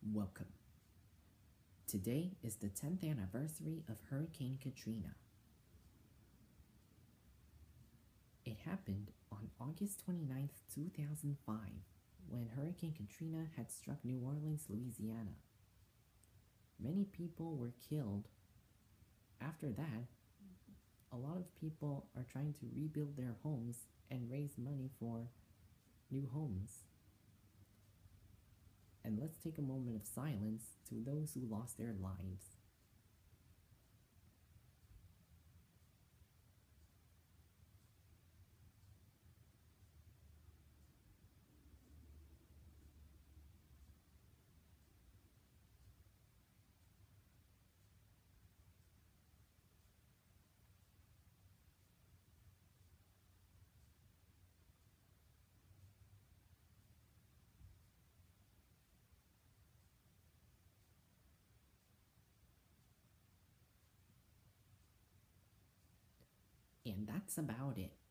Welcome. Today is the 10th anniversary of Hurricane Katrina. It happened on August 29th, 2005, when Hurricane Katrina had struck New Orleans, Louisiana. Many people were killed. After that, a lot of people are trying to rebuild their homes and raise money for new homes. And let's take a moment of silence to those who lost their lives. And that's about it.